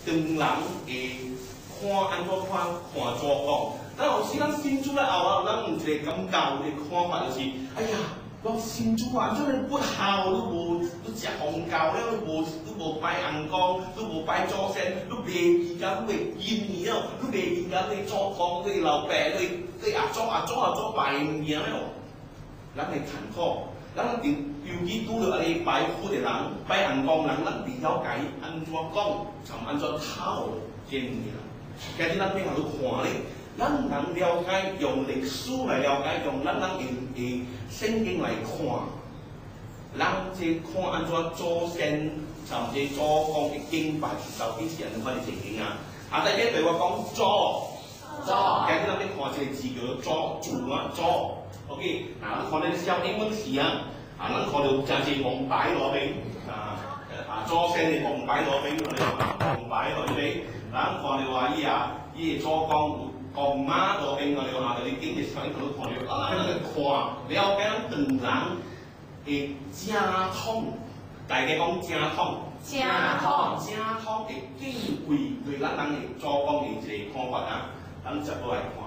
当人会看安怎看做讲。咱有时咱新主咧后啊，咱有一个感觉，有一个看法就是，哎呀，我新主啊，你不孝，你食红教了，你无拜红公，你无拜祖先，你袂记甲你的姻缘了，你袂记甲你祖公、你老爸、你阿祖拜名了，咱会坎坷。咱尤其拄着安尼拜佛的人、拜红公人，咱袂了解安怎讲，就安怎讨见名。今日咱要互你看咧。咱人了解用历史来了解，用咱用圣经来看，咱即看安怎祖先甚至祖公的敬拜到底是安怎款的情形啊？大家对我讲祖，今日咱要看一个字叫主啊祖 ，OK， 咱看咧小英文字啊，咱看到真是蒙摆落边祖先的蒙摆落边，蒙摆落边，咱看到话伊祖公。公妈嗰邊我哋話佢哋經濟上佢都看了，啊，佢看了解咱唐人嘅正統，大家講正統嘅敬畏對咱人嘅祖公嘅一個看法啊，咱接落來看。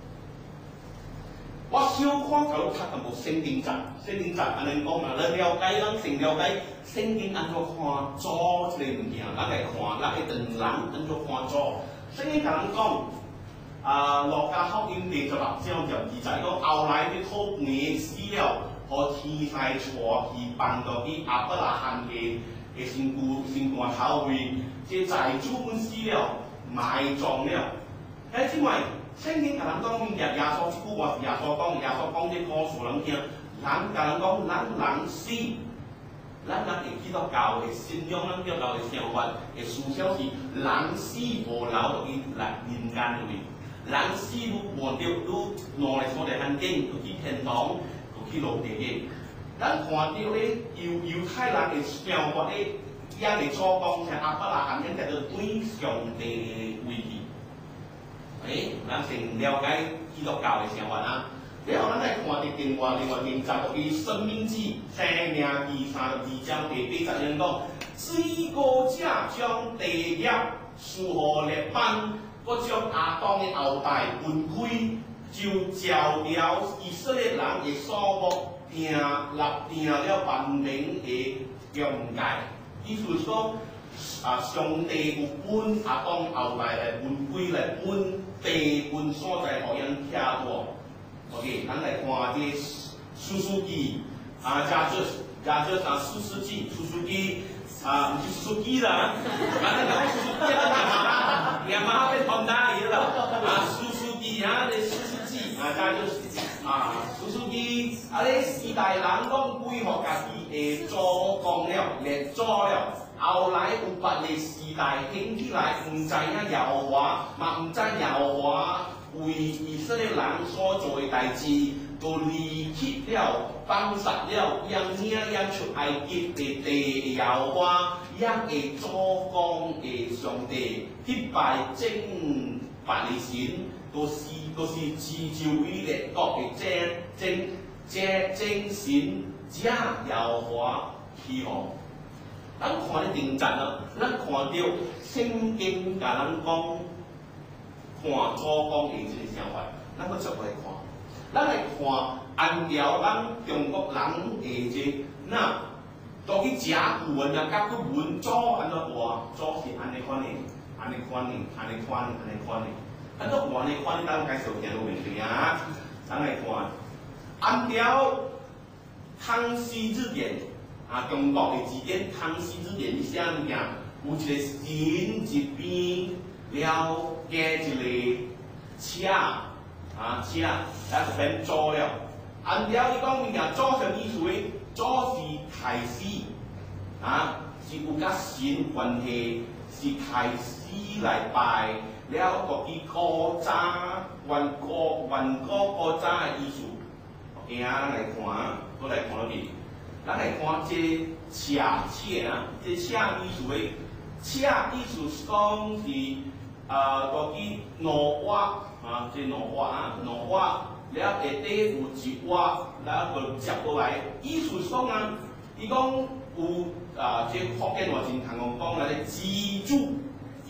我小看就讀淡薄聖經集安尼講啦，你了解咱先了解聖經安怎看祖這個物件，咱來看咱嘅唐人安怎看祖。聖經同咱講。樂家福音第16章就記載講，後來啲土地死了，和天使坐去放到啲亞伯拉罕嘅身軀頭位，即財主本死了，埋葬了。誒，因為聖經同人講，耶穌即句話是耶穌講即告訴人聽，人同人講，咱人死，咱嘅基督教嘅信仰，咱基督教嘅生活嘅思想是人死無留到去人間裏面。人死你換掉，你攞嚟坐地漢經，去天堂，去落地獄。咱看到咧，猶太人嘅生活咧，也係所講像亞伯拉罕因就對上帝嘅威脅。咱先了解基督教嘅生活啊。然後咱來看啲另外經集嘅《申命記》生命記32章第80節講：水果者將地業賜予列邦。我將亞當嘅後代分開，就照了以色列人嘅數目定了萬民嘅疆界。意思是講，上帝有分亞當後代來分開來分地分所在，互人聽過。OK， 咱來看啲士師記加士師記，唔是士師記啦，反正講士師記啦。亞媽被放大去了，士師記你士師記加就是士師記你時代人講歸學家己嘅祖公了，列祖了，後來有別個時代興起來，唔知影耶和華，嘛唔知耶和華為以色列人所做嘅代志，都離棄了，放殺了，讓出埃及嘅地耶和華。讓嘅祖公嘅上帝擊敗正法利神，都是自照於列國嘅正神，只耶和華起航。咱看啲定陣啊，咱看到聖經甲咱講，看祖公嘅一個想法，咱個接來看，咱來看按照咱中國人嘅即那。到去食古文啊，甲佢文祖安怎話？祖是安尼款的，安尼款的。安怎話呢款？咱介紹幾個問題啊？咱來看，按照康熙字典中國嘅字典，康熙字典寫物件，有一個新一邊了解一個車，咱就變祖了。按照伊講物件，祖上意思為。祖是開始是有甲神關係，是開始來拜了國語古早原古早嘅意思。OK咱來看，我來看落去，咱來看這車這車意思嘅車意思是講是國語挪瓦這挪瓦。了下底有一瓦，然後接過來，意思講伊講有這福建話真通講講咧，自主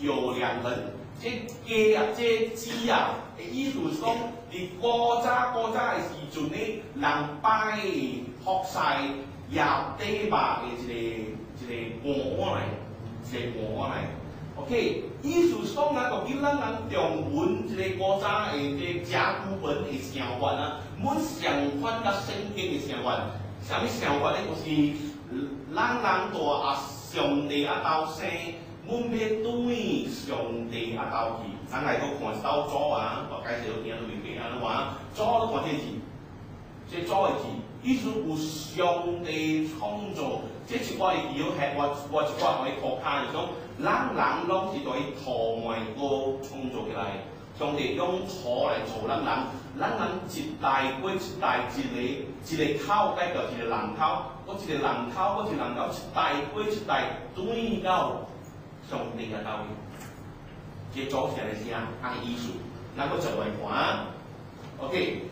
有两人，这鸡啊，这鸡啊，意思是讲，伫古早的时阵呢，人摆福晒野地吧的一个碗来，一个碗来。OK， 意思是讲啊，就叫咱中文一个古早的这甲骨文的成员啊，阮相反甲圣经的成员，啥物成员呢？就是咱人大上帝斗生，阮要对上帝斗去。咱来个看一道祖啊，我介绍听到明白安怎话？祖你看这字，这祖的字，意思有上帝创造。这一寡的字，我一寡可以涂骹是讲，咱人拢是对土埋个创造起来。上帝用土来造咱人，咱人一代过一代，一个口代表一个人口，我一个人口，我一个人口，一代过一代，对到上帝嘅道理。这组起来是啥？啊个意思，咱个就来看。OK，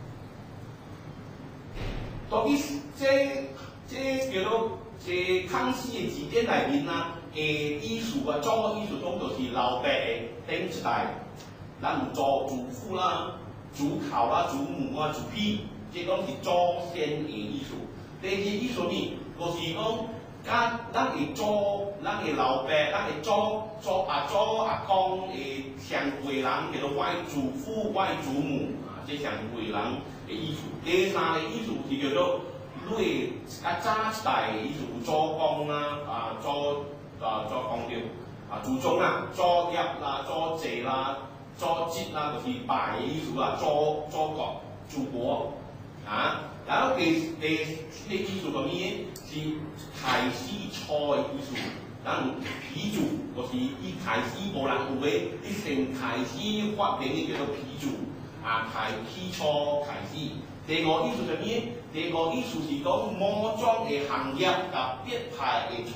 到底这叫做这康熙的字典内面啊，意思啊，总个意思讲就是老爸的顶一代，咱有祖父啦、祖考啦、祖母啊、祖婢，这讲是祖先的意思。第二意思呢，就是讲，咱的祖，咱的老爸，咱的祖阿公的上辈人叫做我的祖父、我的祖母啊，这上辈人的意思。第三个意思是叫做类早一代的意思，有祖公啊，祖公着祖宗啦、祖业啦、祖祭啦、祖籍啦，就是拜的意思啦，祖国、祖国啊。然后第意思个咩？是开始初的意思。咱有批注，就是伊开始无人有诶，伊先开始发明的叫做批注啊，起初开始。第五意思是咩？第五意思是讲某种的行业甲别派的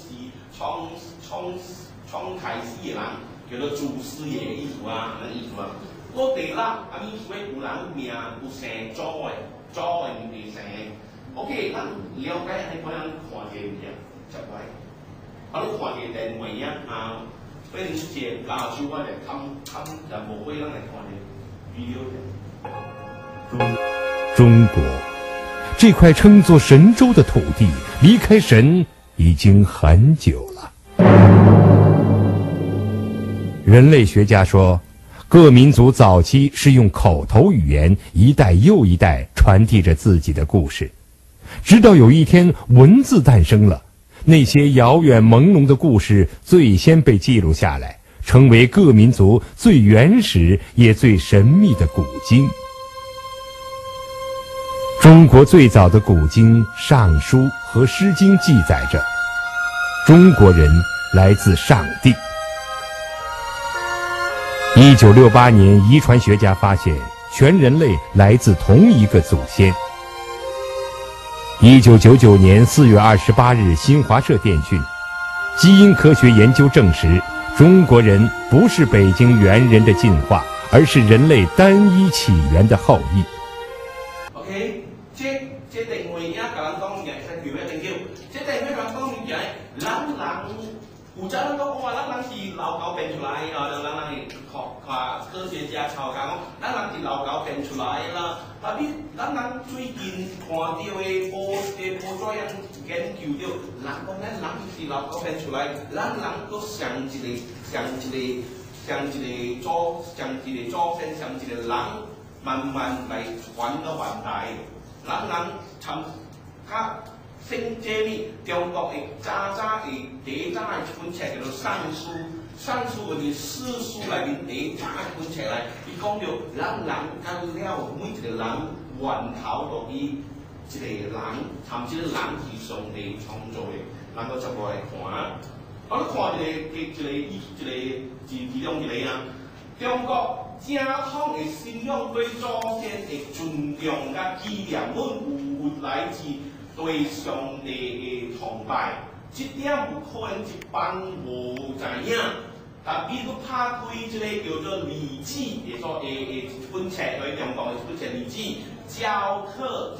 创开始的人，叫做祖师爷的意思啊，安尼意思啊。我第六，意思有人命有生祖的。祖的未生 ，OK， 咱了解安尼可能看这物件，接来，你看这电话啊，非常之接，然后手我来看人无会，咱来看这 video。 中国这块称作神州的土地，离开神已经很久了。人类学家说，各民族早期是用口头语言一代又一代传递着自己的故事，直到有一天文字诞生了，那些遥远朦胧的故事最先被记录下来，成为各民族最原始也最神秘的古经。中国最早的古经《尚书》和《诗经》记载着，中国人来自上帝。1968年，遗传学家发现全人类来自同一个祖先。1999年4月28日，新华社电讯，基因科学研究证实，中国人不是北京猿人的进化，而是人类单一起源的后裔。 OK， 这电话影甲咱讲嘅，是叫咩研究？这电话咱讲嘅就係咱人。古早咱讲话，咱是老狗变出来啊！咱是科学家抄讲，咱是老狗变出来啦。特别咱最近看到的报纸研究到，人讲咱是老狗变出来，咱都像一个祖先，像一个人，慢慢来传到现代。咱参较。甚至呢，中国的早的第一早的一本册叫做《尚书》，《尚书》就是史书内面第一早的一本册来，伊讲到咱人到了每一个人源头就伊一个人，甚至人是上帝创造的，咱个接落来看。我看一个其中一个啊，中国正统的信仰对祖先的尊重甲纪念，阮有来自。对上帝的崇拜，这点有可能一般无知影。但比如拍开这个叫做《礼记》的所一本册，对中国的一本册《礼记》教课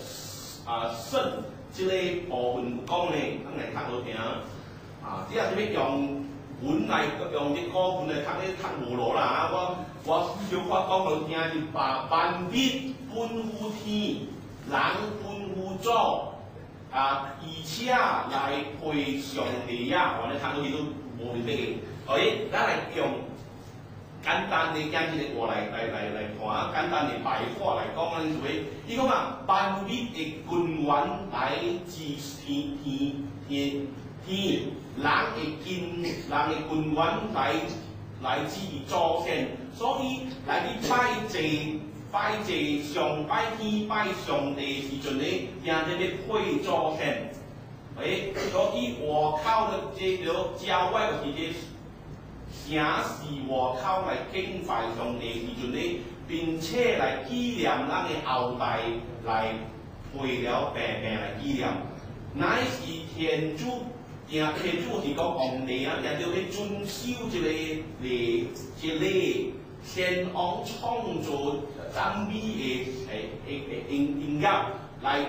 圣这个部分讲呢，咱来较好听啊。这也是要用本来用啲课本嚟讀無落啦，我小可講佢聽是萬物本乎天，人本乎祖，而且來配上帝啊！我哋睇到呢都無明白嘅，所以咱嚟用簡單嘅簡單嘅話嚟看，簡單嘅白話嚟講，咱就會，伊講啊，萬物嘅根源來自天。人嘅根源來自祖先，所以來去拜祭上拜天拜上帝時陣咧，人哋咧配祖先，所以外口咧即個教會就是啲城市外口來敬拜上帝時陣咧，並且來紀念咱嘅後代來配了病來紀念，乃是天主。天主是講皇帝啊，人就去遵守一個先王創造讚美嘅音樂來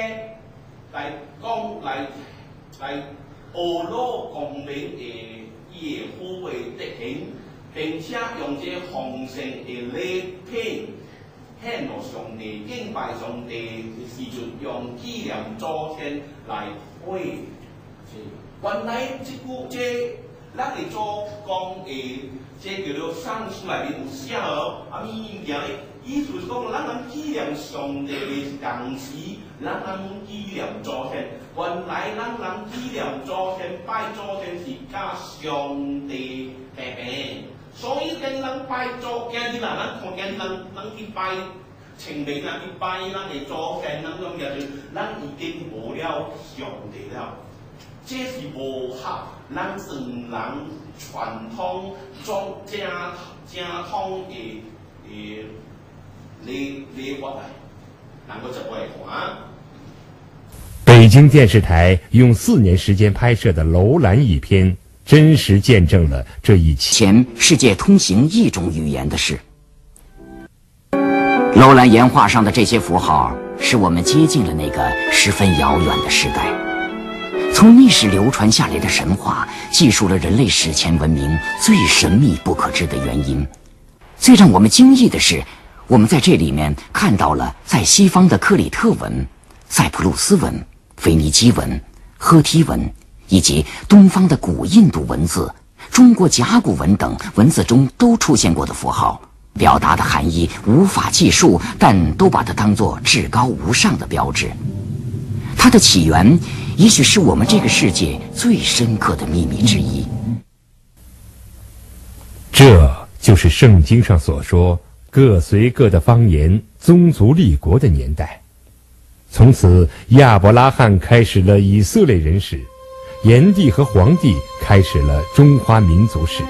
講來學羅公明嘅耶和華德行，並且用這豐盛嘅禮品獻落上帝，敬拜上帝嘅時陣，用紀念祖先來配。原來咱嚟做講誒，叫做聖書內面有寫哦，物件咧，意思是講，咱紀念上帝嘅同時，咱紀念祖先。原來咱紀念祖先、拜祖先是甲上帝平平，所以跟咱拜祖，今日咱看見咱去拜清明啊，去拜咱嘅祖先，咱咁嘢就，咱已經無了上帝了。這是無合咱唐人傳統中正統嘅禮法嚟，能夠就會看。 北京電視台用4年時間拍攝的樓蘭一篇，真實見證了這一切。 前世界通行一種語言的事，樓蘭岩畫上的這些符號，使我們接近了那個十分遙遠的時代。從歷史流傳下來的神話，記述了人類史前文明最神秘不可知的原因。最讓我們驚異的是，我們在這裡面看到了在西方的克里特文、塞浦路斯文、腓尼基文、赫梯文，以及東方的古印度文字、中國甲骨文等文字中都出現過的符號，表達的含義無法計數，但都把它當作至高無上的標誌。它的起源也許是我們這個世界最深刻的秘密之一。 這就是聖經上所說各隨各的方言宗族立國的年代。從此亞伯拉罕開始了以色列人史，炎帝和黃帝開始了中華民族史。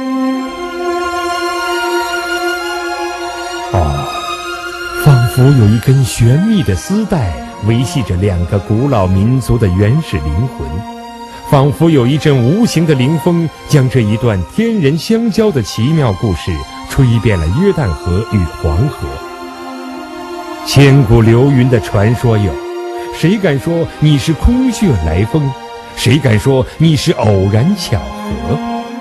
仿佛有一根玄秘的絲帶維繫着兩個古老民族的原始靈魂，仿佛有一陣無形的靈風將這一段天人相交的奇妙故事吹遍了約旦河與黃河。千古流雲的傳說有，誰敢說你是空穴來風？誰敢說你是偶然巧合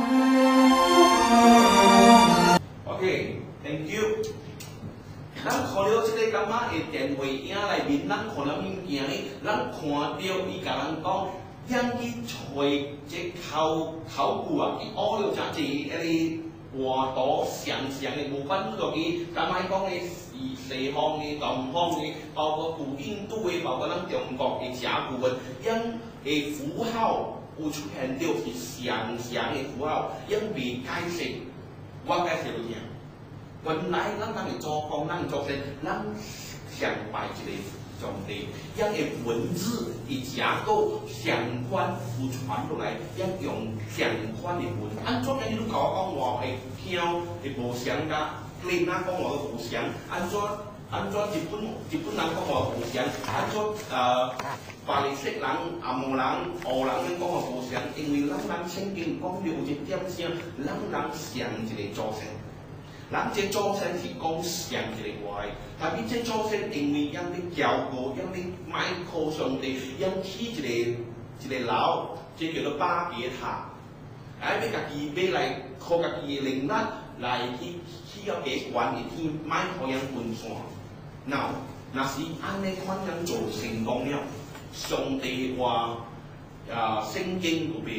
？OK，thank you。咱看到這個感覺嘅電話影內面，咱看到物件咧，咱看到伊甲咱講，讓去找這考古啊，去學了真濟迄個畫圖詳嘅部分，落去敢若講嘅西方嘅、東方嘅，包括古印度嘅，包括咱中國嘅甲骨文，讓嘅符號有出現到是詳嘅符號，讓未解釋，我解釋你聽。原來咱嘅祖公、咱祖先，咱上拜一個上帝，讓嘅文字嘅結構相關有傳落來，讓用相關嘅文。按怎樣你都甲我講話會聽會無相甲，你哪講話會無相？按怎日本人講話無相？按怎巴黎色人、阿摩人、俄人講話無相？因為咱聖經講到有一點聲，咱相一個祖先。咱這祖先是講上一個話，但係這祖先因為讓你教過，讓你買靠上帝，讓起一個樓，這叫做巴別塔。 要家己要来靠家己的能力来去要给管的天，卖互人分散。若是安尼款样做成功了，上帝话圣经就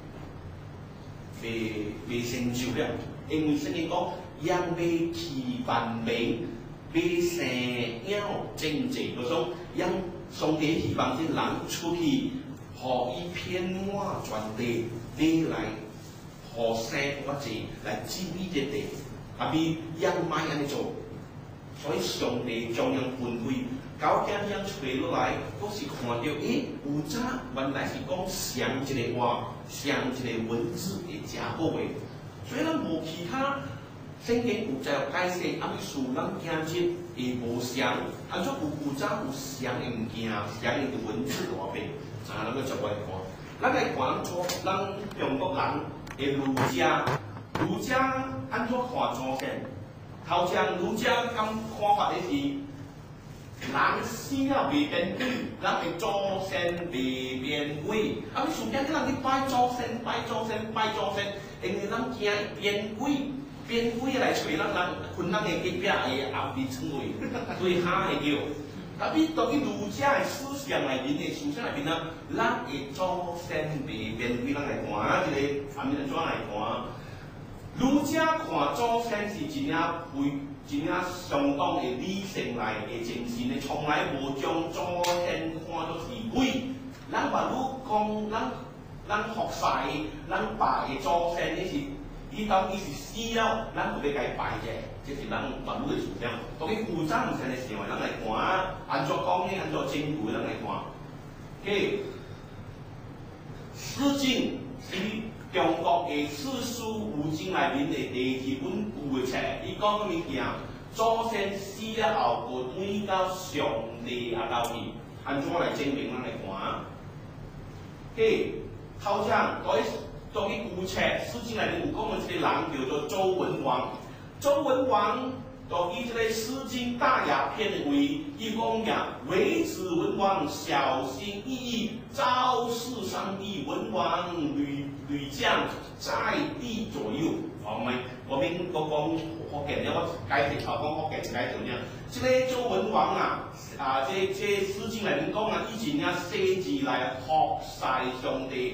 未成就了，因为圣经讲，人未去万民，未生了正直，就说让上帝希望是人出去，互伊遍满全地，你来互生或者来治理这地，啊比人卖安尼做。所以上帝将人分开，到点点找落来，都是看到，有早原来是讲上一个话，上一个文字的真好个。所以咱无其他圣经有在解释，啊，你属咱今日会无上，啊，做有早有上的物件，上的文字外边，咱个就来看。咱来看咱中国人的儒家安怎看祖先？头先儒家咁看法的是，人死了未变鬼，人的祖先未变鬼。啊，你事件你人去拜祖先，因为咱惊变鬼来找咱困咱的隔壁的后边厝位，所以哈会叫。啊，你到去儒家的思想内面啊，咱的祖先未变鬼，咱来看啊，这个反面怎来看？儒家看祖先是真相当的理性来的精神的，从来无将祖先看作是鬼。咱话如讲，咱服侍咱拜的祖先，伊是死了，咱就要甲伊拜者，这是咱话如的思想。当然古早唔是安尼想的，咱来看啊，安怎讲呢？安怎证据？咱来看。OK，《诗经》是中国的史书五经内面的第二本旧的册，伊讲个物件，祖先死了后，就转到上帝兜去，安怎来证明？咱来看。嘿，头先在迄旧册史经内面有讲个一个人叫做周文王，周文王就以这个《诗经·大雅》篇的为，伊讲呀，唯子文王小心翼翼，昭示上帝，文王屡将在地左右。我们都讲福建了，我解释讲福建解释了。这个周文王这《诗经》内面讲啊，以前啊写字来服侍上帝，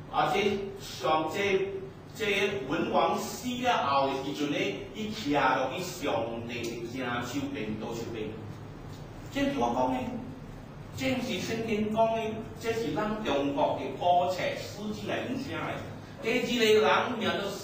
这文王死了后的时阵呢，伊徛落去上帝的正手边、左手边。这是我讲的，这是圣经讲的，这是咱中国的古册《诗经》内面写的。第二个人名做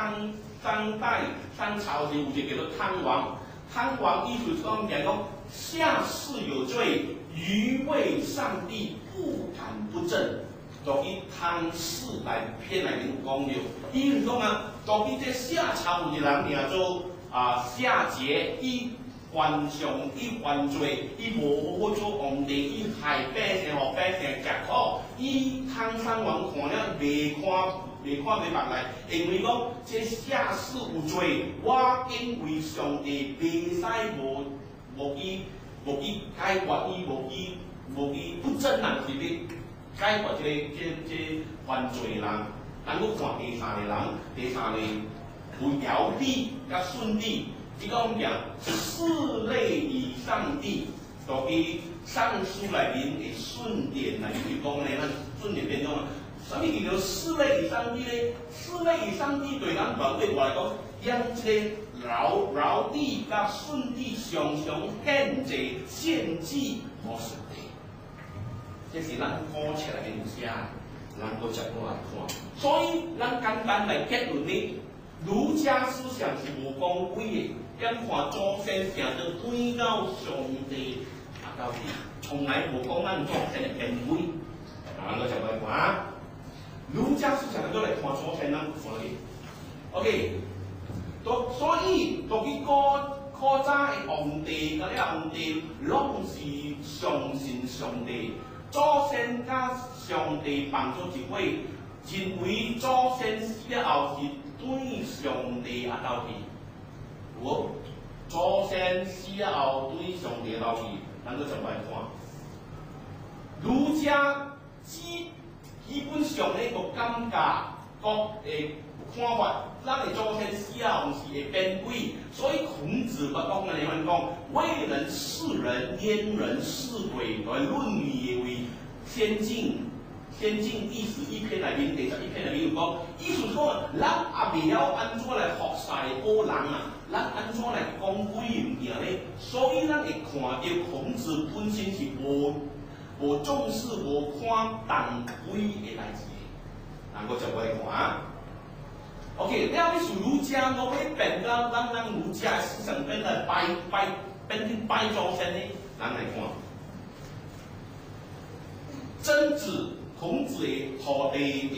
商朝时有一个叫做汤王，汤王意思讲下士有罪，愚昧上帝，不敢不正。就以汤氏来篇内面讲了，伊是讲啊，就以这夏朝有一个人名做夏桀，伊犯罪，伊无好做皇帝，伊害百姓，互百姓吃苦。伊汤山王看了未看袂目来，因为讲这夏氏有罪，我因为上帝袂使无去解决伊，无去不正啊，是要解决这犯罪人。咱搁看第三个人，第三个有尧帝甲舜帝。伊讲四类以上帝，就伫尚书内面的舜典内面讲咧，咱舜典变讲啊，什么叫做四类以上帝咧？四类以上帝对咱团队来讲，让这个尧帝甲舜帝常常献祭互上帝，这是咱古册内面写，咱搁接过来看。所以咱简单来结论呢，儒家思想是无讲鬼的。咱看祖先行到转到上帝兜去，从来无讲咱祖先的变鬼。咱搁接来看，儒家思想都来看祖先，咱看哩。OK， 所以到去古早的皇帝，甲了皇帝拢是相信上帝，祖先甲上帝帮助一伙，认为祖先死了后是转上帝兜去。祖先死了后对上帝兜去，咱搁就来看。儒家基本上呢个感觉， 看法，咱的祖先死后毋是会变鬼，所以孔子不讲个人讲，为人是人，焉人是鬼？在《论语》为先进第11篇内面，第11篇内面有讲，意思讲，咱也袂晓安怎来学识好人啊，咱安怎来讲鬼物件咧？所以咱会看到孔子本身是无重视、无看重鬼的代志。咱个就过来看。OK， 了你是儒家，我要变到咱儒家的思想变来变成拜祖先呢？咱来看，曾子、孔子的学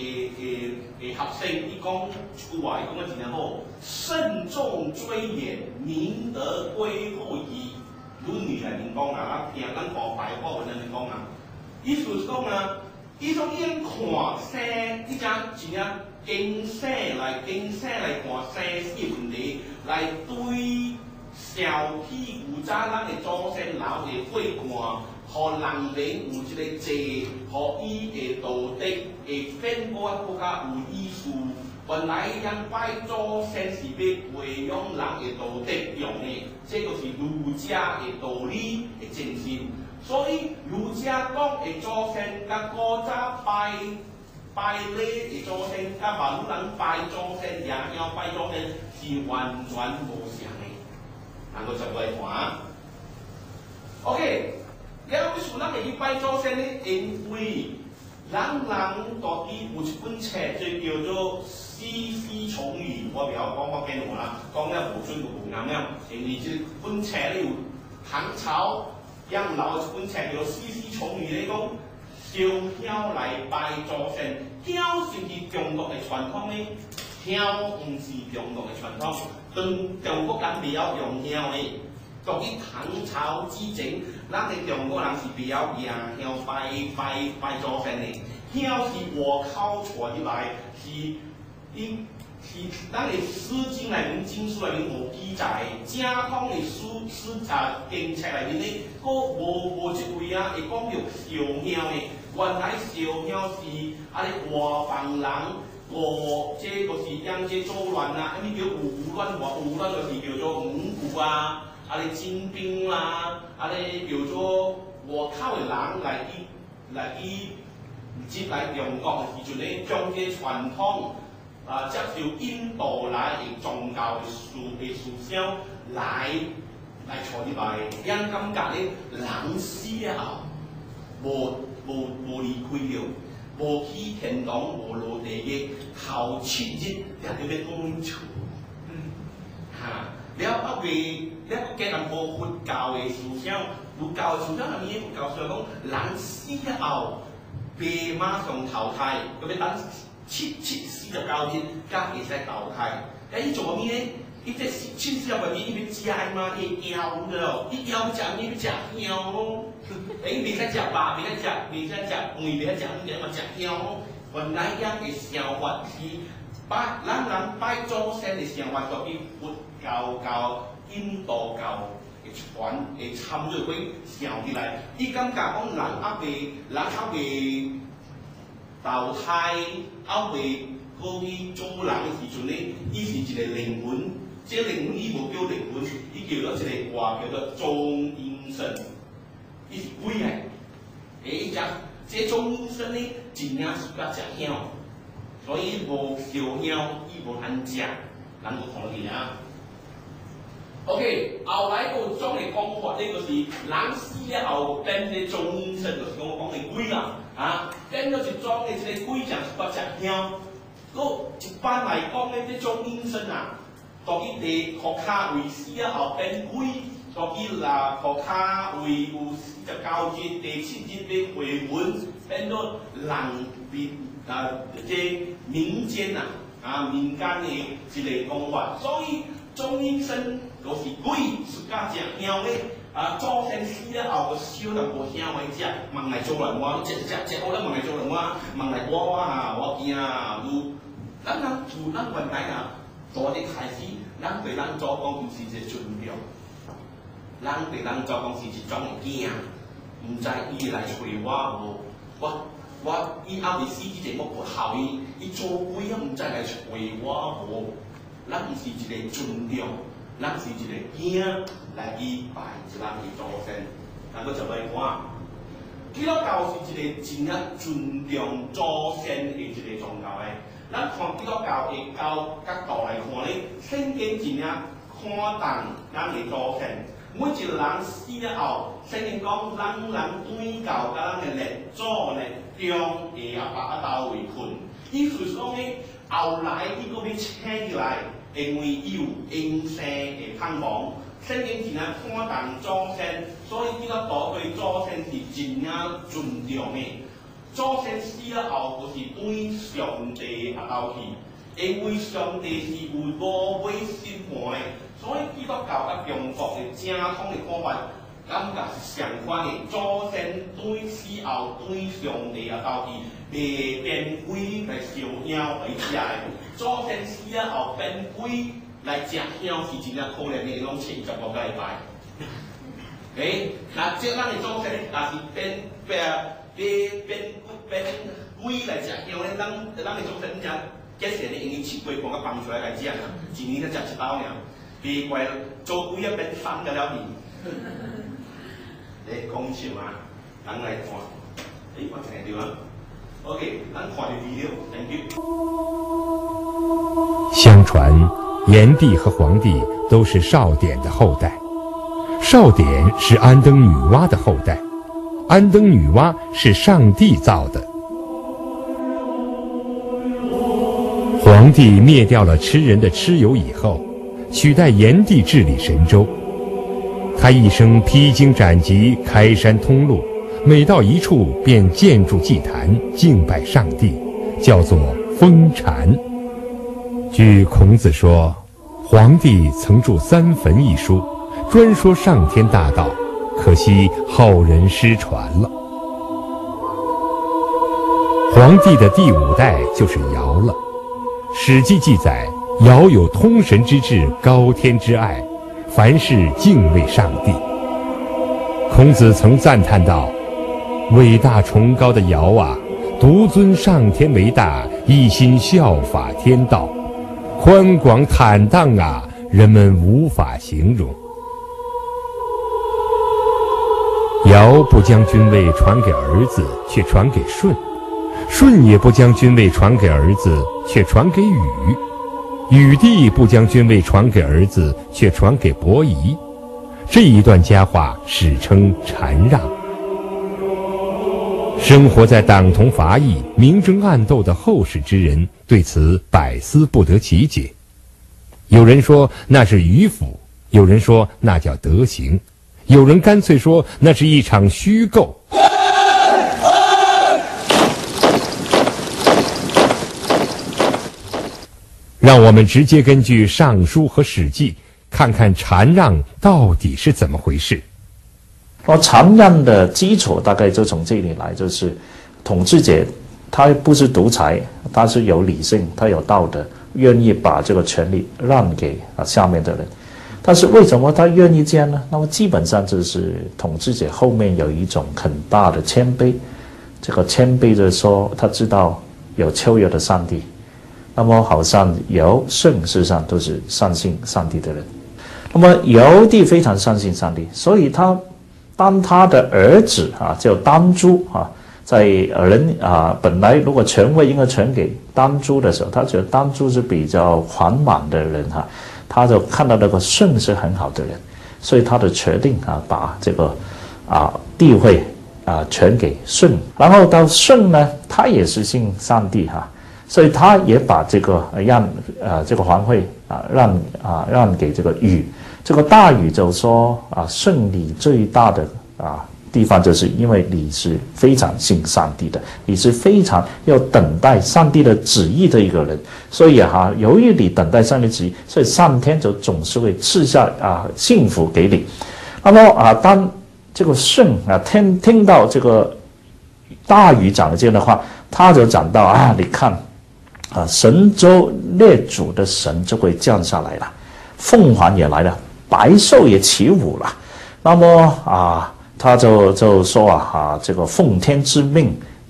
生，伊讲一句话，伊讲得真正好：慎重追远，明德归后矣。《论语》内面讲啊，听咱看白话文内面讲啊，意思是讲啊，伊说伊看生，伊讲真正。经生来看生死问题，来对小屁古早咱的祖先老的血汗，互人民有一个坐，互伊的道德会变过更加有意思。原来咱拜祖先是要培养人的道德用的，这个是儒家的道理的精神。所以儒家讲的祖先，甲古早拜礼的祖先，甲万古人拜祖先、爷庙拜祖先是完全无相的。咱个就来看。OK， 了为什咱会去拜祖先呢？因为咱人家己有一本册，就叫做《西西虫语》，我袂晓讲我变话啦，讲了无准就无啱了。因为这本册咧有唐朝养老一本册叫做《西西虫语》咧讲。烧香来拜祖先，香是不是中国的传统呢？香唔是中国的传统，中国人袂晓用香的。在于唐朝之前，咱的中国人是袂晓迎香拜祖先的。香是外口传入来，是咱的《诗经》内面、经书内面无记载的，正统的经册内面呢，佫无一位啊会讲着烧香的。原来烧香是啊咧外邦人，这个是养这作乱啊，咩叫胡乱？胡乱就是叫做五谷啊，啊咧征兵啦，啊咧叫做外口的人来去来中国的时阵咧，将这传统接受印度来的宗教的思想来传入来，因感觉咧人死后无离开了，无去天堂，无落地狱，头7日也就要讲厝。了后未了加上无佛教的思想，佛教的思想内面佛教说讲，人死后未马上投胎，要等49日才会使投胎。伊做咩呢？伊这49日伊要食嘛，伊枵了，伊枵食咩？要食香咯。袂使食肉，袂使食饭，袂使食物件嘛，食香咯。原来遐个生活是咱人拜祖先的生活，就比佛教、印度教会参入去想入来。伊感觉讲人还未投胎，还未过去做人的时阵呢，伊是一个灵魂。这灵魂伊无叫灵魂，伊叫做一个话叫做中阴身。伊是鬼个，这中阴身呢，真正是甲食香，所以无烧香，伊无通食，咱就看见啊。OK， 后来有种的讲法，呢就是人死了后变这中阴身，就是讲我讲的鬼啦，变做一种的这个鬼像是甲食香。佫一般来讲呢，这中阴身啊，到伊地裤骹位死了后变鬼。到伊啦，裤骹位有49日、第7日要回魂，变做人这民间民间的一个讲法。所以中阴身就是鬼，是甲食香的。祖先死了后，就烧淡无香为食，问来做人话，食好咱问来做人话，问来我惊咱自咱原来大日开始，咱对咱祖公就是一个尊重。咱对咱祖公是一种的惊，毋知伊来找我我伊阿未死之前，我不孝伊做鬼啊，毋知来找我无。咱毋是一个尊重，咱是一个囝来去拜一咱的祖先。咱搁就来看，基督教是一个真正尊重祖先的一个宗教诶。咱看基督教的角度来看咧，圣经真正看重咱的祖先。每一个人死了后，圣经讲咱人对到甲咱的列祖列中的阿爸阿斗为困，意思是讲咧，后来伊搁要醒起来，因为伊有永生的盼望。圣经真正看重祖先，所以基督徒对祖先是真正尊重的。祖先死了后，就是对上帝阿斗去，因为上帝是有无尾审判的。所以基督教甲中国的正统的看法，感觉是相反的。祖先对死后对上帝啊斗去，袂变鬼来烧鸟来食的。祖先死了后变鬼来食鸟是真正可怜的，拢75个礼拜。那即咱的祖先，若是变鬼来食鸟咧，咱的祖先只结实咧，因为7月半个放出来食啊，一年才食1包尔。奇怪，做鬼啊变3个了面，讲笑啊，人来看，我听到啊 ，OK， 咱看的video， thank you。 相传，炎帝和黄帝都是少典的后代，少典是安登女娲的后代，安登女娲是上帝造的。黄帝灭掉了吃人的蚩尤以后，取代炎帝治理神州。他一生披荆斩棘，开山通路，每到一处便建筑祭坛，敬拜上帝，叫做封禅。据孔子说，黄帝曾著《三坟》一书，专说上天大道，可惜后人失传了。黄帝的第5代就是尧了。《史记》记载，尧有通神之志，高天之爱，凡事敬畏上帝。孔子曾赞叹道：“伟大崇高的尧啊，独尊上天为大，一心效法天道，宽广坦荡啊，人们无法形容。”尧不将君位传给儿子，却传给舜；舜也不将君位传给儿子，却传给禹；禹帝不将君位传给儿子，却传给伯夷。这一段佳话史称禅让。生活在党同伐异、明争暗斗的后世之人对此百思不得其解。有人说那是迂腐，有人说那叫德行，有人干脆说那是一场虚构。让我们直接根据《尚书》和《史记》看看禅让到底是怎么回事。 禅让的基础大概就从这里来，就是统治者他不是独裁，他是有理性，他有道德，愿意把这个权力让给下面的人。但是为什么他愿意这样呢？那么基本上就是统治者后面有一种很大的谦卑，这个谦卑就是说他知道有超越的上帝。那么好像尧、舜事实上都是相信上帝的人。那么尧帝非常相信上帝，所以当他的儿子叫丹朱在人本来如果权位应该传给丹朱的时候，他觉得丹朱是比较缓慢的人他就看到那个舜是很好的人，所以他的决定把这个地位传给舜。然后到舜呢，他也是信上帝所以他也把这个让这个皇位让给这个禹。这个大禹就说舜礼最大的地方，就是因为你是非常信上帝的，你是非常要等待上帝的旨意的一个人，所以由于你等待上帝的旨意，所以上天就总是会赐下幸福给你。那么当这个舜听到这个大禹讲的这样的话，他就讲到你看神州列祖的神就会降下来了，凤凰也来了，白兽也起舞了。那么他就说这个奉天之命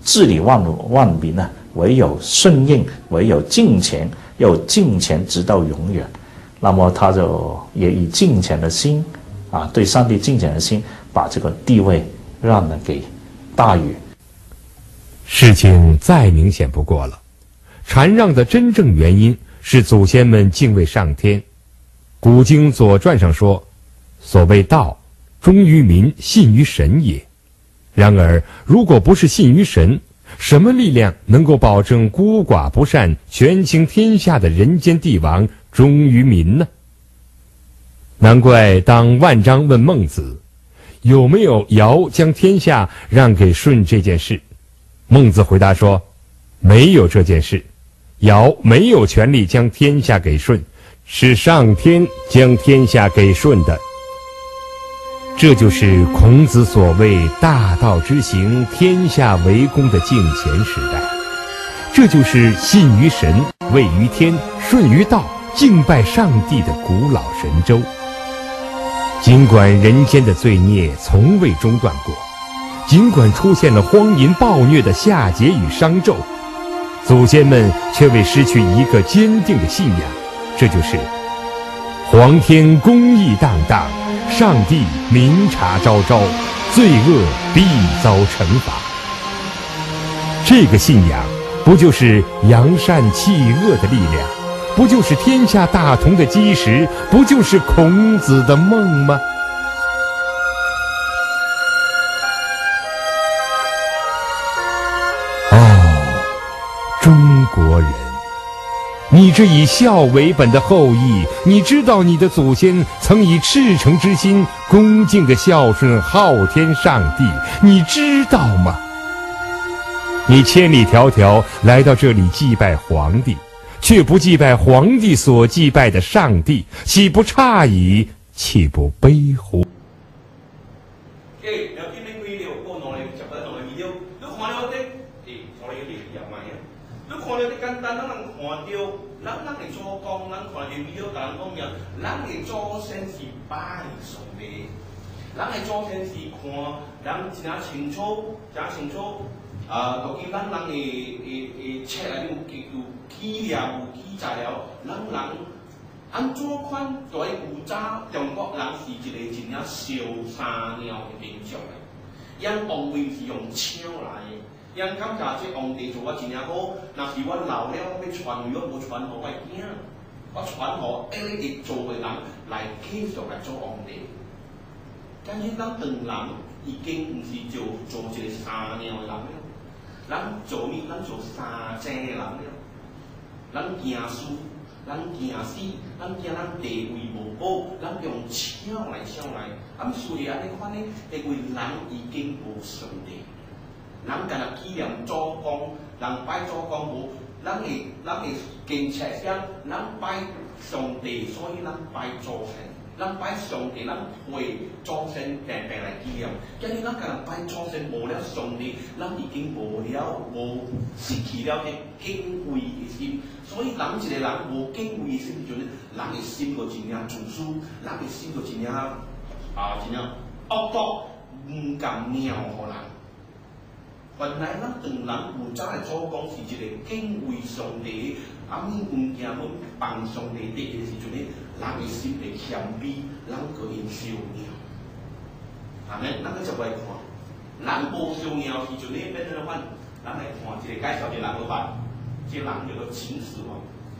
治理万民呢，唯有顺应，唯有敬虔，要敬虔直到永远。那么他就也以敬虔的心啊，对上帝敬虔的心，把这个地位让了给大禹。 事情再明显不过了，禅让的真正原因是祖先们敬畏上天。古经《左传》上说：“所谓道，忠于民，信于神也。”然而，如果不是信于神，什么力量能够保证孤寡不善、权倾天下的人间帝王忠于民呢？难怪当万章问孟子有没有尧将天下让给舜这件事，孟子回答说：“没有这件事，尧没有权利将天下给舜，是上天将天下给舜的。”这就是孔子所谓大道之行，天下为公的敬虔时代。这就是信于神，位于天，顺于道，敬拜上帝的古老神州。尽管人间的罪孽从未中断过，尽管出现了荒淫暴虐的夏桀与商纣，祖先们却未失去一个坚定的信仰，这就是皇天公义荡荡，上帝明察昭昭，罪恶必遭惩罚。这个信仰不就是扬善弃恶的力量？不就是天下大同的基石？不就是孔子的梦吗？哦，中国人，你这以孝为本的后裔，你知道你的祖先曾以赤诚之心恭敬地孝顺昊天上帝，你知道吗？你千里迢迢来到这里祭拜皇帝，却不祭拜皇帝所祭拜的上帝，岂不诧异，岂不悲乎？ 究竟咱的册内有记料有记载了，咱按怎款在古早中国人是一个真正烧山鸟的民族的，因王位是用抢来的，因感觉这皇帝做我真正好，若是我老了要传，如果无传给我囝，我传给下一做的人来继续来做皇帝。但是咱唐人已经唔是做一个山鸟的人了。咱做咩？咱做三正的人了。咱惊输，咱惊死，咱惊咱地位无保，咱用抢来。所以安尼款呢，因为人已经无上帝，人干那纪念祖公，人拜祖公无，咱会坚持啥？咱拜上帝，所以咱拜祖先。咱拜上帝，咱会祖先平来纪念。因为咱今日拜祖先无了上帝，咱已经无失去了迄敬畏的心。所以人一个人无敬畏的心时阵，人的心就真正自私，人的心就真正真正恶毒，唔敢鸟互人。原来咱唐人古早的祖公是一个敬畏上帝，唔惊要放上帝地的时阵咧，人的心会谦卑，人个因受鸟。阿免，咱个就来看，人无受鸟时阵咧，变怎款？咱来看一个介绍一个人个法，这人叫做秦始皇。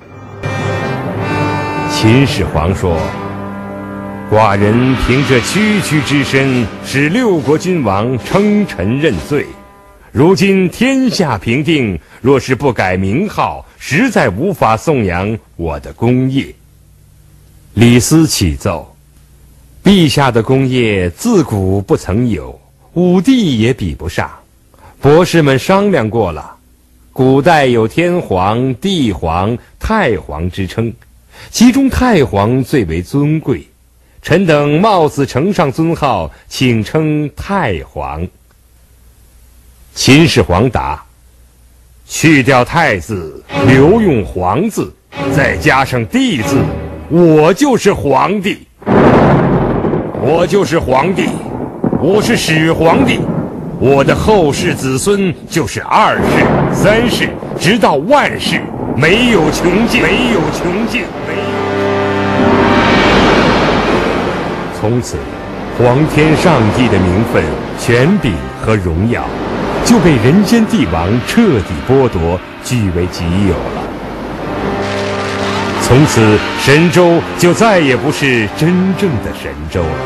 秦始皇说：“寡人凭着区区之身，使六国君王称臣认罪。如今天下平定，若是不改名号，实在无法颂扬我的功业。”李斯启奏：“陛下的功业自古不曾有，武帝也比不上。博士们商量过了，古代有天皇、帝皇、太皇之称，其中太皇最为尊贵。臣等冒此呈上尊号，请称太皇。”秦始皇答：“去掉太字，留用皇字，再加上帝字，我就是皇帝。我就是皇帝，我是始皇帝， 我的后世子孙就是2世、3世，直到万世，没有穷尽，没有穷尽，没有。从此，皇天上帝的名分、权柄和荣耀，就被人间帝王彻底剥夺，据为己有了。从此，神州就再也不是真正的神州了。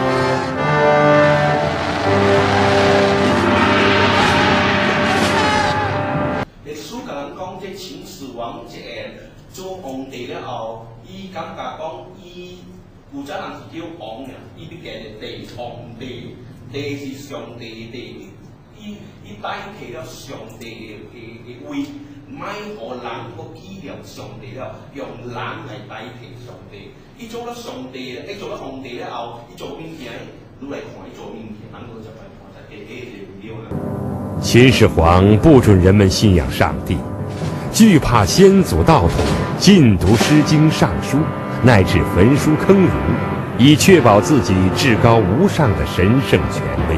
历史甲人讲，这秦始皇一个做皇帝了后，伊感觉讲伊古早人是叫王呀，伊要建个帝皇帝，帝是上帝的帝，伊代替了上帝的位。莫互人个纪念上帝了，用人来代替上帝。伊做了上帝，伊做了皇帝了后，伊做物件，愈来看伊做物件，人就来看在对了。 秦始皇不准人们信仰上帝，惧怕先祖道统，禁读《诗经》《尚书》，乃至焚书坑儒，以确保自己至高无上的神圣权威。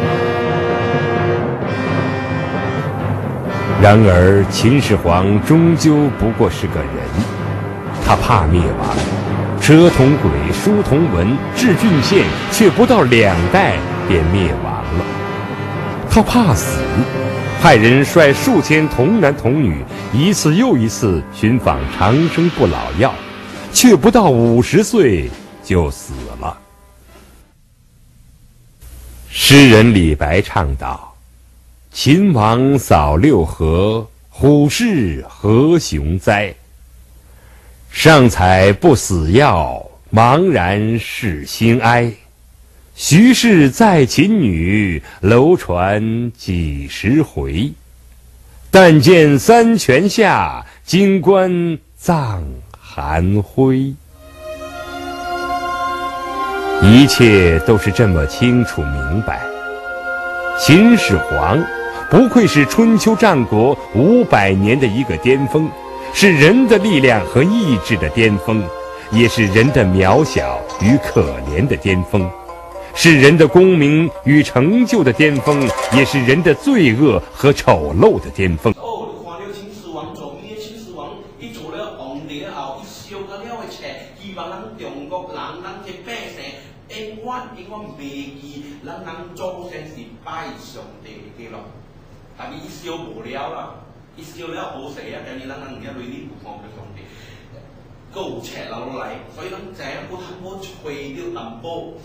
然而，秦始皇终究不过是个人，他怕灭亡，车同轨，书同文，治郡县，却不到2代便灭亡了。他怕死，派人率数千童男童女一次又一次寻访长生不老药，却不到50岁就死了。诗人李白唱道：秦王扫六合，虎视何雄哉！尚采不死药，茫然是心哀。徐氏载秦女，楼船几时回？但见三泉下，金棺葬寒灰。一切都是这么清楚明白。秦始皇不愧是春秋战国500年的一个巅峰，是人的力量和意志的巅峰，也是人的渺小与可怜的巅峰，是人的功名与成就的巅峰，也是人的罪恶和丑陋的巅峰。 哦，你看了秦始皇做咩？秦始皇伊做了皇帝了后，伊烧到了的册，希望咱中国人，咱这百姓永远袂记，咱祖先是拜上帝的咯。但是伊烧无了啦，伊烧了好势啊！今日咱唔一类呢有看到上帝，搁有册留落来，所以咱知影要找到淡薄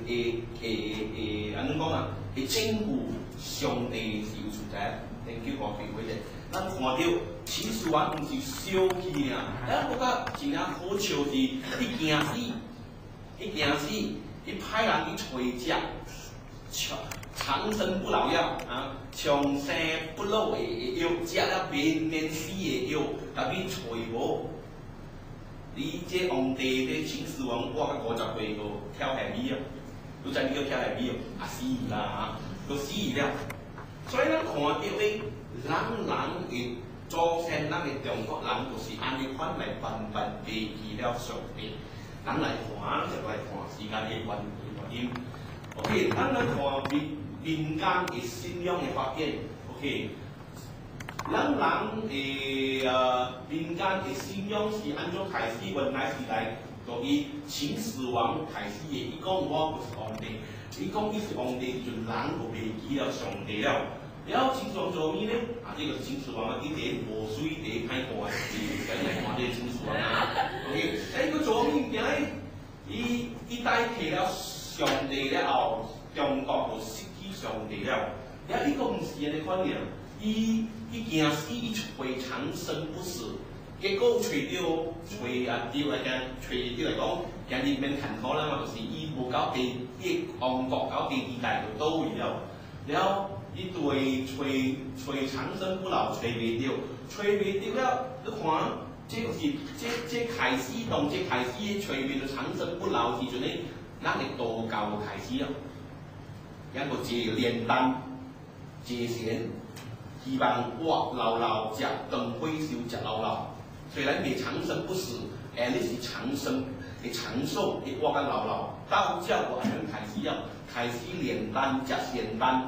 安怎讲啊？会证据上帝是有存在，研究看废话者，咱看到秦始皇毋是烧去啊，咱觉得真正好笑是，伊惊死，伊派人去找食。长生不老药啊，长生不老的药，食了免死的药，但你找无？你这皇帝这秦始皇，我甲50岁就跳下米啊！你知你要跳下米哦，啊死啦啊，都死了。所以咱看到咧，人的祖先，咱的中国人就是安尼款来慢慢记了上帝。咱来看，就来看时间的原因。OK， 咱来看民间的信仰的发展。OK， 咱人民间的信仰是安怎开始？原来是来从伊秦始皇开始的。伊讲我就是皇帝，伊讲伊是皇帝，就人就袂记了上帝了。了秦始皇做咩呢？啊，这个是秦始皇啊，伊第一无水，第一歹看的，咱来看这秦始皇啊。OK， 伊做咩物件呢？伊代替了上帝了后，中国就失去上帝了。了，伊个毋是安尼款尔，伊惊死，伊找长生不死，结果找对来讲，今日免坎坷啦嘛，就是伊无到第一王国到第2代就倒位了。了，伊对找长生不老找袂着，了，你看。这开始，当这开始找袂到长生不老时阵呢，咱的道教就开始了。咱个坐炼丹、坐仙，希望活老老食灯辉烧食老老。虽然袂长生不死，但你是长生，会长寿，会活到老老。道教就安尼开始了，开始炼丹、食仙丹。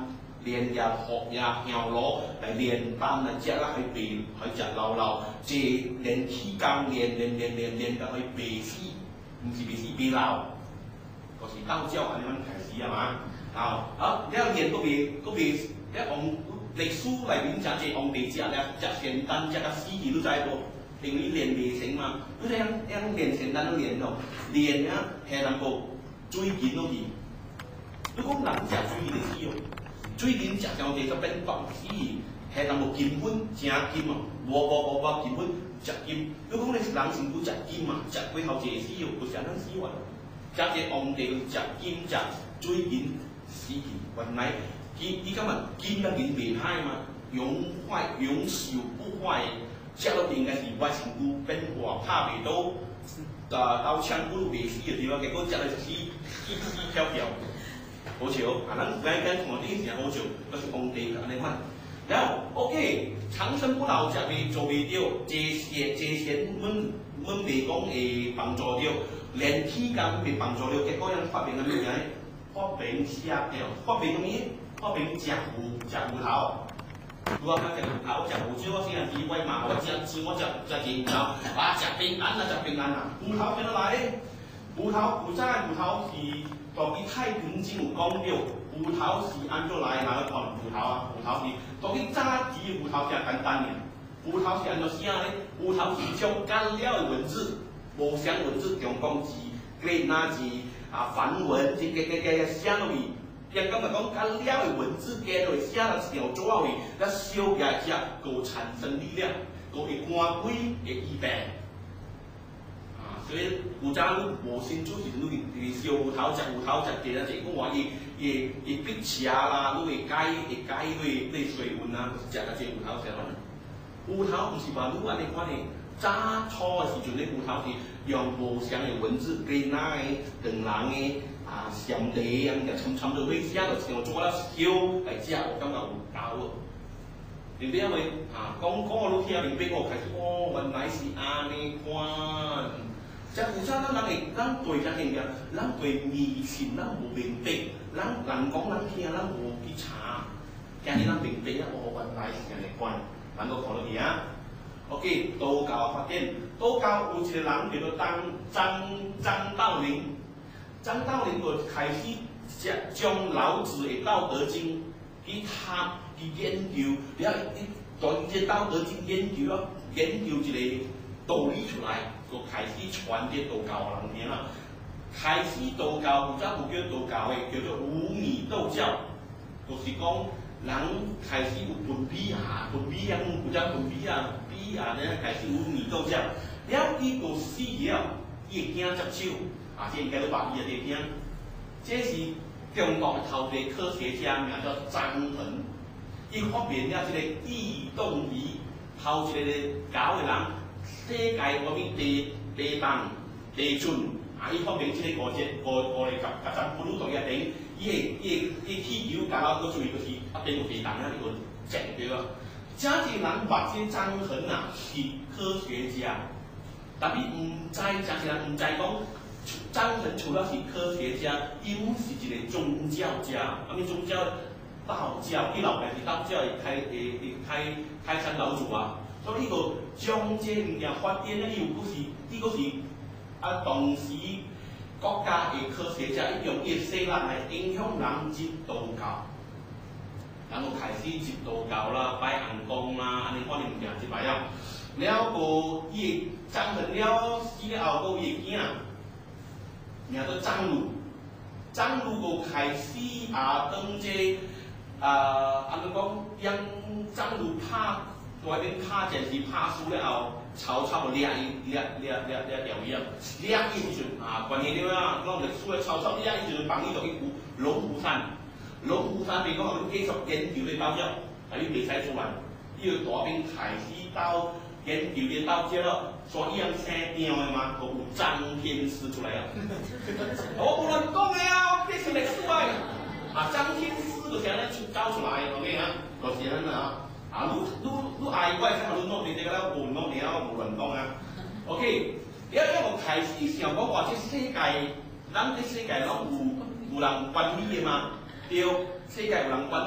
练也學也行路嚟練擔嚟隻啦，去背去隻流流，即練氣功練到去背詩，唔是背詩背流，嗰時道教係咁樣開始係嘛？好，你練嗰邊一往歷書嚟面就係往地隻咧，隻聖誕隻個詩字都在度，定你練未成嘛？你睇樣練聖誕都練到，練啊係能夠追見到佢。如果人食水嘅時候，最近食上地就變白死，係能夠金粉正金啊，無金粉食金。如果你人成都食金啊，食幾好隻時候，不是安尼死活。食隻皇帝食金食最近死去，原來佢今日金一年未歹嘛，永壽不壞。食到應該是我成都變化拍未到，到槍骨未死嘅地方，結果食到死飄飄。好笑，咱跟同啲時好笑，嗰是皇帝安尼款。然後 OK， 長生不老食未做未到，這些阮未講會幫助到，連氣功未幫助到，結果人發明嘅咩嘢？發明寫掉，發明咩？發明食芋頭。我講食芋頭，食芋燒，我先係智慧嘛，我食芋頭，哇！食平安啊！芋頭邊度來？芋頭是當佢太平經有講到，芋頭是安怎來？哪個看芋頭啊？芋頭是當佢早期芋頭是簡單嘅，芋頭是安怎寫咧？芋頭是將乾了嘅文字，無相文字，中國字、闽南字梵文，寫落去。人今日講乾了嘅文字，加落去寫落條紙落去，一燒嘅只個產生力量，個會趕鬼嘅醫病。所以古早無先做時，你燒芋頭食嘅啦，即係講話伊逼車啦，你會解你水分啊，食啊隻芋頭食啦。芋頭唔是話你安尼款嘅，早初嘅時陣，你芋頭是用無相嘅文字，計那嘅長人嘅上地咁就參到去寫落上做啦燒嚟食，我感覺有夠喎。你邊位講我老聽明白我開始原來是安尼款。即係古早咱對隻嘢，咱對迷信咱無明白，咱人講咱聽，咱無去查，今日咱明白啊，原來是安尼款，咱都看到嘢啊。OK， 道教發展，道教有一個人叫做張道陵，張道陵就開始將老子嘅《道德經》去研究，然後對呢個《道德經》研究一個道理出來。就開始傳啲道教人聽啦，開始道教古早有叫道教嘅，叫做五迷道教，就是講人開始有分比啊，古早分比啊咧開始五迷道教，了伊個死了，伊會驚接手，這應該都把伊個驚，這是中國嘅頭一個科學家，名叫張衡，伊發明了這個地動儀，頭一個搞嘅人。世界嗰邊地動地準，伊方面即個我哋夾雜普魯同一定，伊氣球搞到嗰處就是一邊個地動啊，個正對咯。這啲人或者張衡啊是科學家，但係唔知，真係人唔知講張衡除了是科學家，伊唔是一個宗教家，宗教道教，伊老爸是道教開山老祖啊。所以呢個將這物件發展咧，呢個是當時國家嘅科學家用伊個勢力嚟影響人接道教，然後開始接道教啦，拜暗公啦，安尼款嘅物件接來啊。了個伊張衡了死了後，個伊個囝，名做張魯，張魯個開始當這安尼講，讓張魯拍。外邊拍陣時拍輸了後，曹操掠伊條伊啊，掠伊時陣關鍵了啊，講就輸了曹操掠伊時陣，幫伊落去龍虎山邊講佢繼續研究啲道教，但係未使出來，伊個大兵開始到研究啲道教，所以樣生掉嘅嘛，就有張天師出來啊。我無亂講嘅啊，這是歷史啊，張天師就係安尼走出來 ，OK 啊，就是安尼啊。你愛怪啥？你弄你這個啦，無弄你啊，無亂講啊。OK，因為我開始想講話，這世界，咱這世界攏有人管理嘅嘛，對，世界有人管理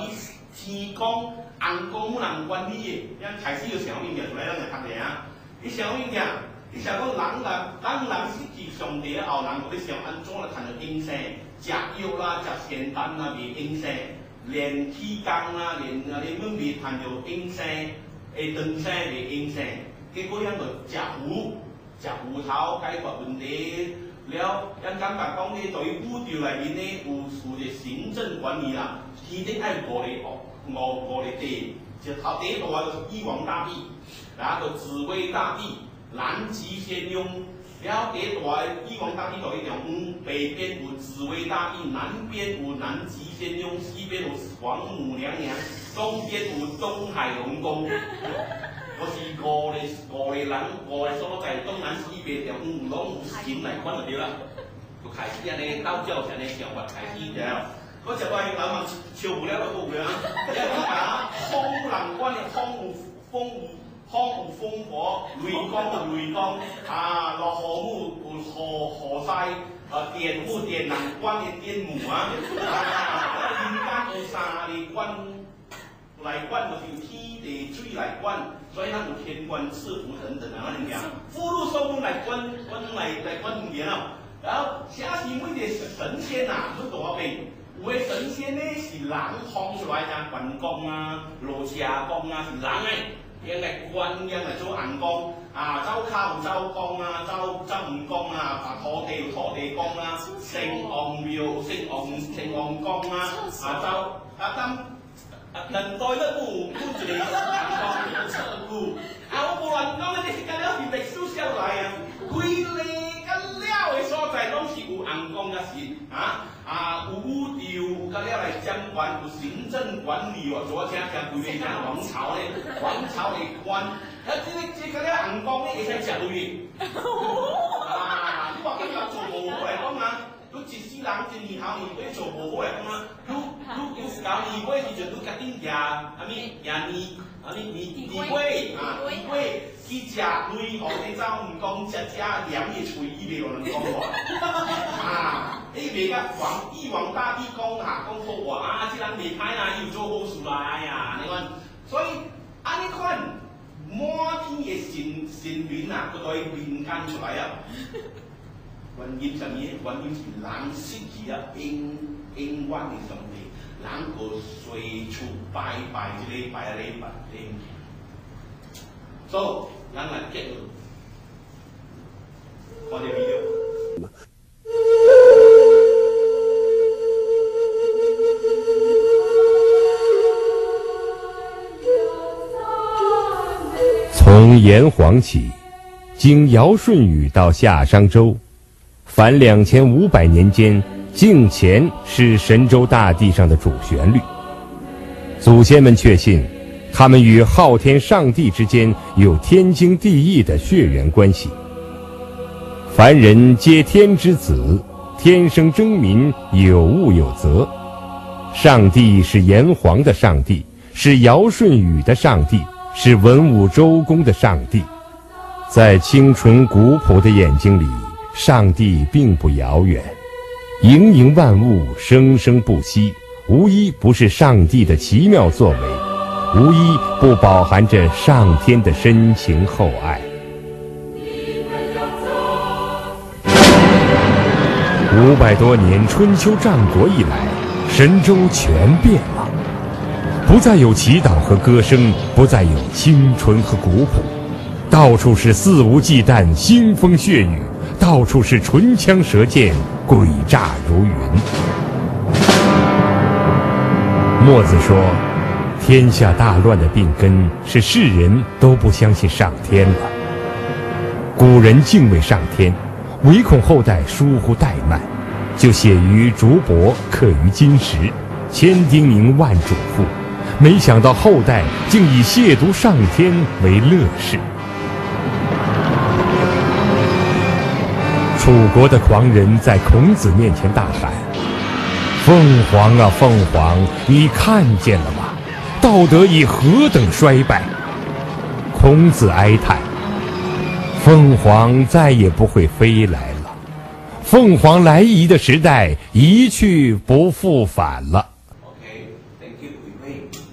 天公、红公不能管理的，因开始有啥物件出来，咱来读者啊。伊啥物件？伊想讲人啦，当人失去上帝后，人到底想安怎来谈到永生？食药啦，食仙丹啦，未永生；练气功啦，练阮未谈到永生，会长生未永生。结果咱就食糊头解决问题。了，咱感觉讲咧，对于宇宙内面咧有一个行政管理啦，天顶爱五个地，就头第一大就是玉皇大帝，然后就紫微大帝、南极仙翁。了第一大玉皇大帝就一种，北边有紫微大帝，南边有南极仙翁，西边有王母娘娘，中间有东海龙宫。就是五个人，五个所在，东南西北中拢有神来管就对啦。就开始安尼道教是安尼想法开始了。嗰只个人嘛超不了就好个啊！一讲啊，风能管的风有风火，雷光有雷光，啊，落雨有雨晒，电有电能管的电母啊，人间有三个管来管，就是天地水来管。所以，咱有天官赐福等等啊，物件，福禄寿禄来管物件哦。然后，写是每个神仙啊，都大病。有的神仙呢是人放出来啊，关公啊、罗车公啊是人诶，用来管，用来做红公啊，走脚有走公啊，走蜈公啊，土地有土地公啊，城隍庙有城隍公啊，走人代都有一个人讲有错句，我无乱讲，你是干了是历史写来啊，规个干了的所在拢是有红公啊是有宇宙，干了来掌管，有行政管理哦，左正规个像王朝咧，王朝的官，这干了红公咧会使食类你话今日做无好来讲啊。你一世人一年后年尾做无好来讲啊，你到年尾时阵，你决定年尾去食类互你走，毋讲食黏个喙，伊袂互人讲话。你袂甲玉皇大帝讲好话即人袂歹啦，伊有做好事啦，哎呀，你看，所以安尼款满天嘅神明啊，佢对民间出来啊。原因什么？原因是人失去了永远的上帝，人个随处拜一个拜礼拜。所以，咱来结论，看这 video。 从炎黄起，经尧舜禹到夏商周。凡2500年间，敬钱是神州大地上的主旋律。祖先们确信，他们与昊天上帝之间有天经地义的血缘关系。凡人皆天之子，天生争民，有物有责。上帝是炎黄的上帝，是尧舜禹的上帝，是文武周公的上帝。在清纯古朴的眼睛里，上帝并不遥远，盈盈万物，生生不息，无一不是上帝的奇妙作为，无一不饱含着上天的深情厚爱。500多年春秋战国以来，神州全变了，不再有祈祷和歌声，不再有清纯和古朴，到处是肆无忌惮、腥风血雨，到处是唇枪舌剑、诡诈如云。墨子说，天下大乱的病根是世人都不相信上天了。古人敬畏上天，唯恐后代疏忽怠慢，就写于竹帛，刻于金石，千叮咛万嘱咐，没想到后代竟以亵渎上天为乐事。楚国的狂人在孔子面前大喊：凤凰啊凤凰，你看见了吗？道德以何等衰败！孔子哀叹，凤凰再也不会飞来了，凤凰来仪的时代一去不复返了。 OK，thank you，各位。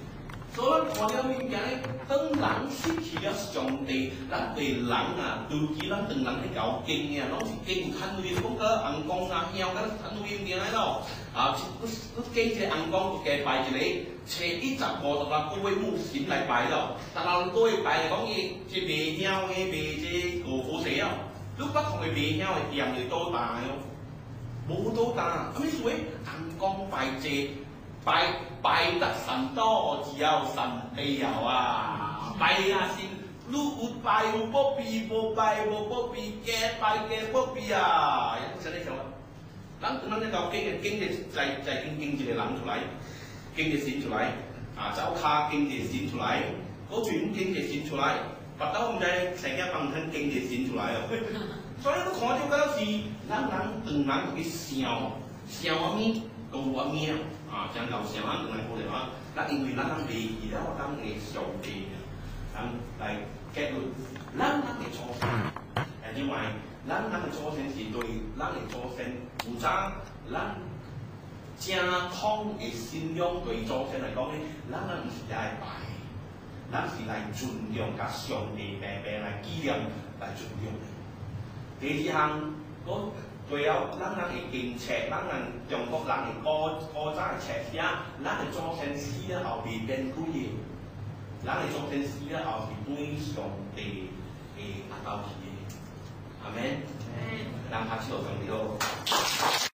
勁嘅，攏是勁趁亂講個紅光啊，香個趁亂點喺度啊，都經隻紅光嘅拜住你，車一10個獨立各位牧師嚟拜咯，但係各位拜嚟講嘢，即未曉嘅未即個好死啊，都不同嘅未曉嘅店嚟多大咯，冇多大，咁所以紅光拜謝拜得神多，只有神庇佑啊，拜下先。ลูกอุดไปอุปปีโบไปโบปปีแกไปแกปปี啊！有冇寫呢首啊？等呢嚿經濟嚟諗出嚟，經濟閃出嚟，啊周卡經濟閃出嚟，嗰段經濟閃出嚟，拔刀咁滯成日蹦親經濟閃出嚟啊！所以我看到嗰時，人嘅笑面到我面啊，將舊笑人過嚟話，嗱因為人未而家我當你上地。嚟結論，咱嘅初心，因為咱嘅初心是對咱嘅初心負責，咱正統嘅信仰對初心嚟講咧，咱唔是嚟拜，咱是嚟尊重甲上帝白白嚟紀念嚟尊重。第二項，我最後咱嘅經冊，咱嘅中國人嘅古早嘅冊寫，咱嘅初心死咗後邊變鬼嘅。咱嘅做正事咧，後是對上帝嘅達到嘅，阿們，咱拍手上帝咯。